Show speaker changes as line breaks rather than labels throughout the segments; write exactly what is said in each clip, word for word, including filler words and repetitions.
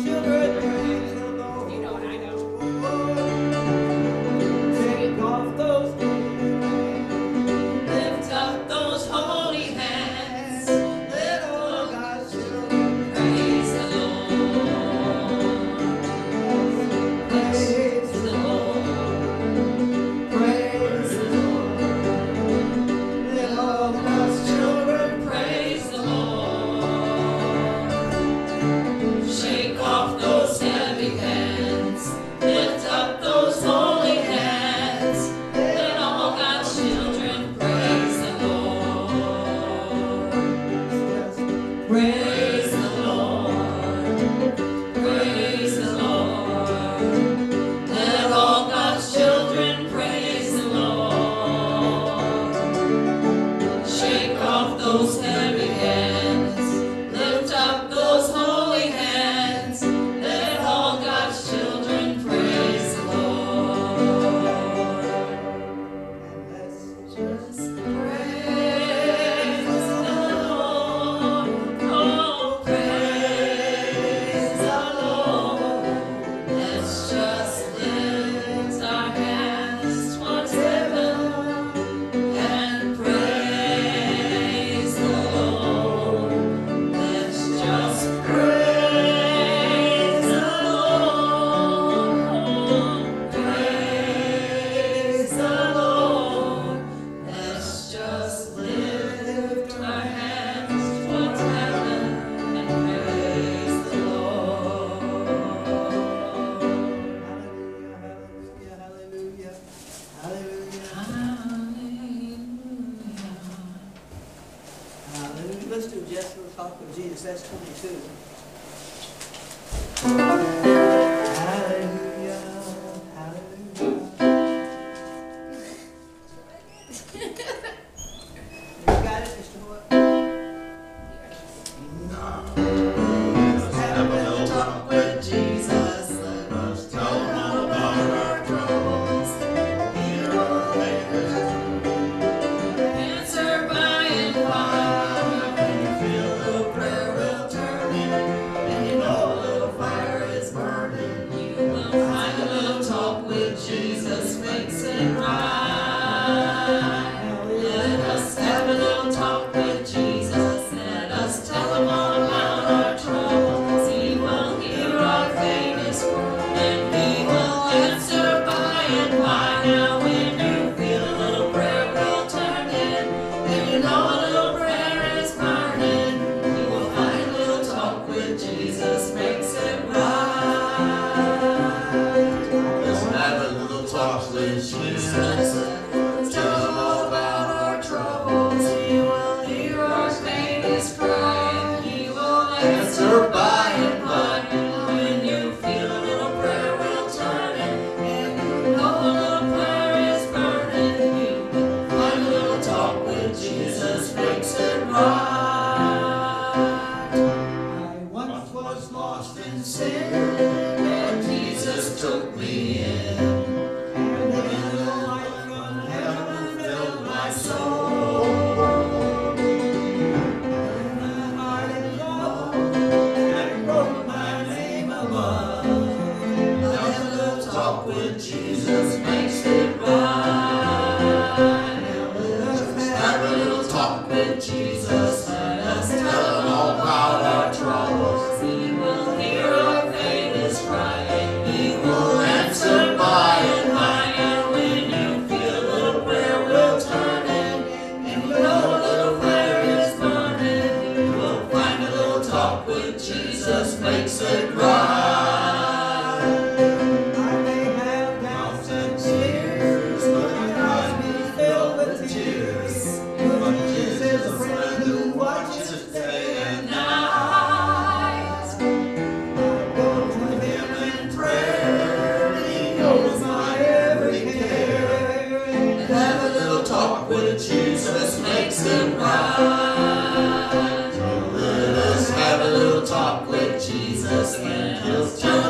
Let us have a little talk with Jesus, and he'll tell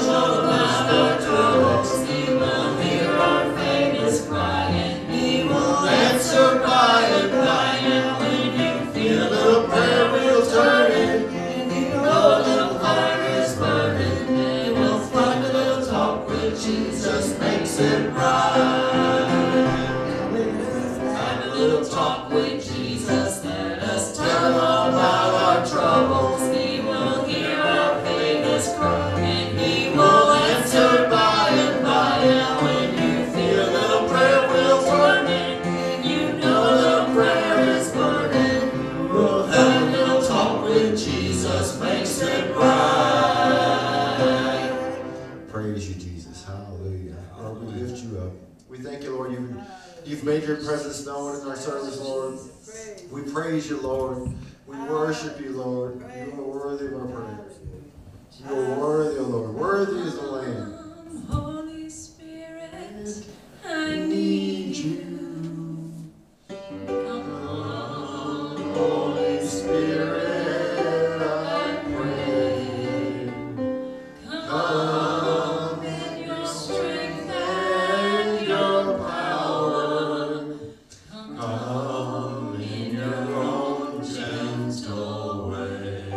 up. We thank you, Lord. You've, you've made your presence known in our service, Lord. We praise you, Lord. We worship you, Lord. You are worthy of our praise. You are worthy, O Lord. Worthy is the Lamb.
Holy Spirit, I need you. Come on, Holy Spirit, I pray. Come in your strength and your power. Come in your own gentle way.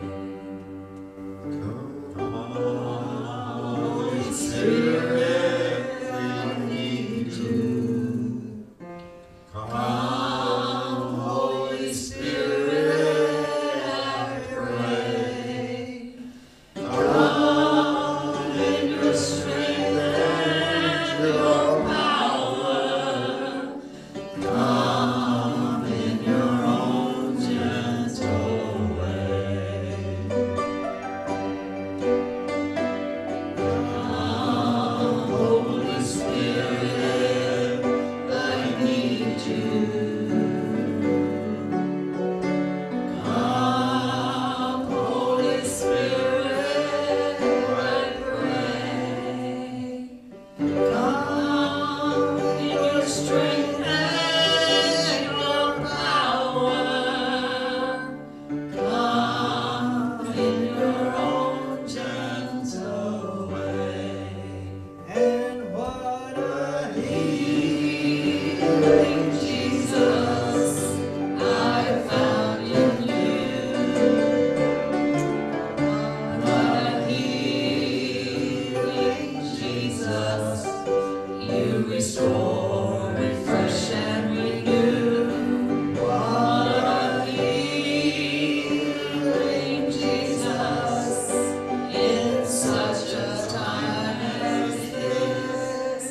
Holy Spirit, we need you. Come, Holy Spirit, I pray. Come in your strength and your power. Come in your own gentle way. Come, Holy Spirit, I need you. Come, Holy Spirit, I pray. Come in your strength and your power. Come in your own gentle way.
And what a
Healing Jesus, I found in you. What a healing Jesus, you restore, refresh, and renew. What a healing Jesus, in such a time as this.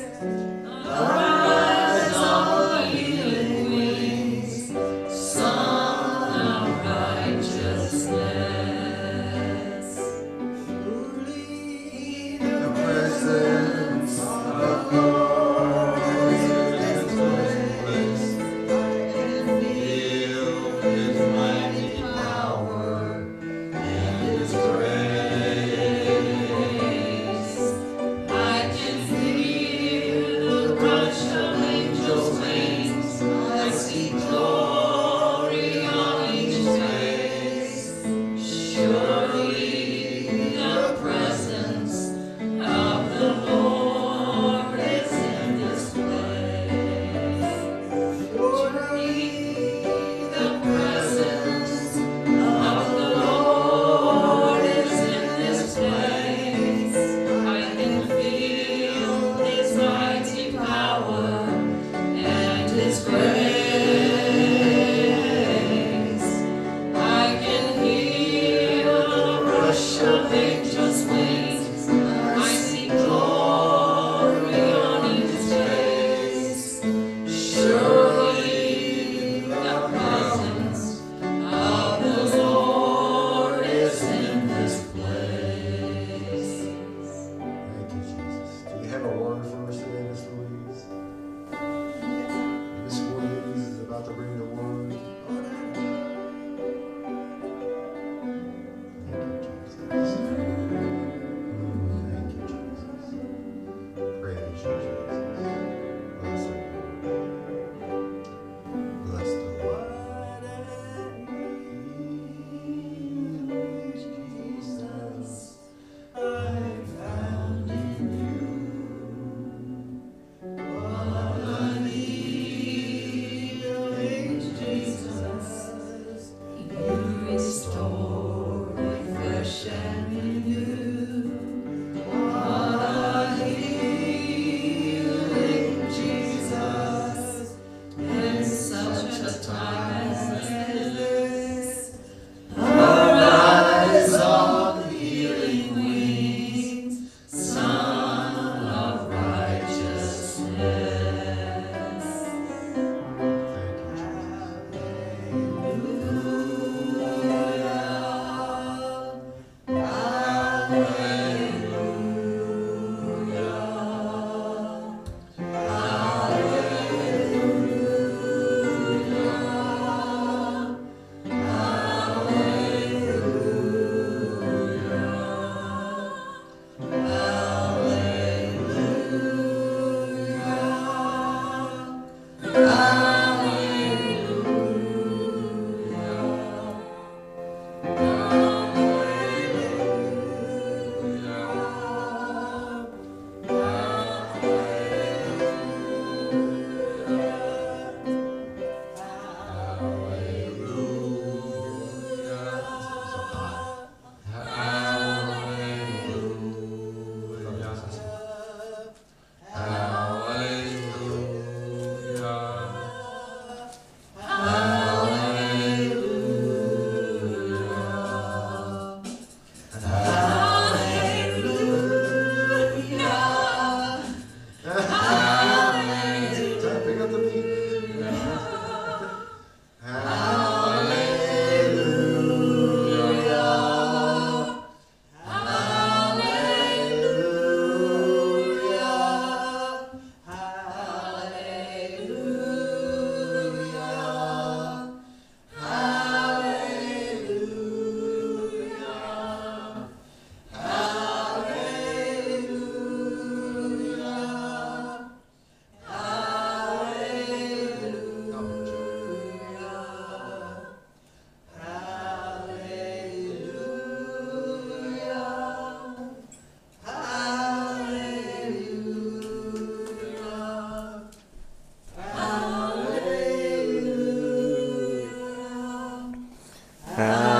Arise on healing wings, Son of righteousness.
truly
The presence of God is in this place.
I can feel His mighty power and His grace. I can feel the rush of angels' wings. I see glory on each face. Surely the presence of the Lord is in this place. Surely the presence of the Lord is in this place. I can feel His mighty power and His grace. I can hear the rush of angels' wings. I see glory on each face. Surely the presence of the Lord is in this place.
Thank you, Jesus. Do you have a word for us today, Miss Louise? Miss Louise is about to bring the word. Thank you, Jesus. Mm, Thank you, Jesus. Praise you, Jesus. Bless the Lord. Bless the Lord.
Jesus, I found in you. What a healing Jesus,
You restore, refresh, and renew. What a healing Jesus, in such a time as this. Arise on healing wings, Son of righteousness.
Thank you, Jesus.
Hallelujah.
Hallelujah.